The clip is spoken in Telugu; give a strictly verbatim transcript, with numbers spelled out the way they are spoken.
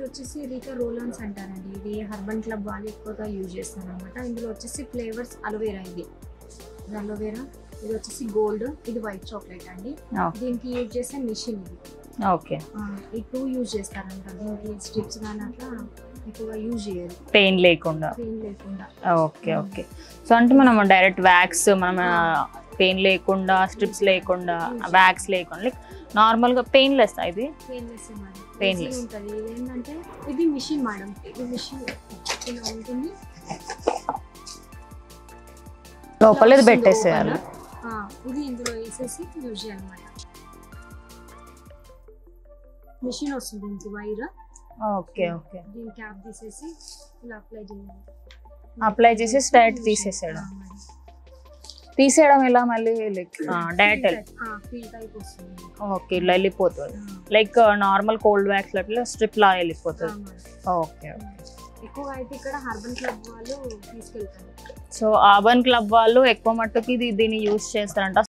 వచ్చేసి రీకా రోలాన్స్ అంటారండి. ఇది హర్బన్ క్లబ్ వాళ్ళు ఎక్కువగా యూజ్ చేస్తారు అనమాట. ఇందులో వచ్చేసి ఫ్లేవర్స్ అలోవేరా, ఇది అలోవేరా, ఇది వచ్చేసి గోల్డ్, ఇది వైట్ చాక్లెట్ అండి. దీనికి యూజ్ చేసే మిషన్ ఇది. ఓకే, ఈ టూ యూజ్ చేస్తారంట. దీనికి స్ట్రిప్స్ కానీ అట్లా ఎక్కువగా యూజ్ చేయరు, పెయిన్ లేకుండా. పెయిన్ లేకుండా. Okay okay. సో అంటే మనం డైరెక్ట్ వ్యాక్స్, మనం పెయిన్ లేకుండా, స్ట్రిప్స్ లేకుండా, వ్యాక్స్ లేకుండా, లైక్ నార్మల్గా పెయిన్లెస్. ఇది పెయిన్లెస్ మేడం, పెయిన్లెస్ ఉంటుంది. ఇది ఏంటంటే ఇది మిషన్ మేడం, ఇది మిషన్ ఇలా ఉంటుంది. లోపల ఇది పెట్టేసేయాలి. ఇది ఇందులో వేసేసి యూజ్ చేయాలన్నమాట. మిషన్ వస్తుంది దీనికి వైర్. Okay okay. దీని క్యాప్ తీసేసి ఇలా అప్లై చేయాలి. అప్లై చేసి స్ట్రైట్ తీసేసేయడం. తీసేయడం ఎలా మళ్ళీ? లైక్ డైరెక్ట్ ఫీల్ టైప్ వస్తుంది. ఓకే, ఇలా వెళ్ళిపోతుంది. లైక్ నార్మల్ కోల్డ్ వ్యాక్స్ అట్లా స్ట్రిప్ లా వెళ్ళిపోతుంది. Okay okay. ఎక్కువగా అయితే ఇక్కడ హర్బన్ క్లబ్ వాళ్ళు తీసుకెళ్తారు. సో అర్బన్ క్లబ్ వాళ్ళు ఎక్కువ మట్టుకి దీన్ని యూజ్ చేస్తారంట.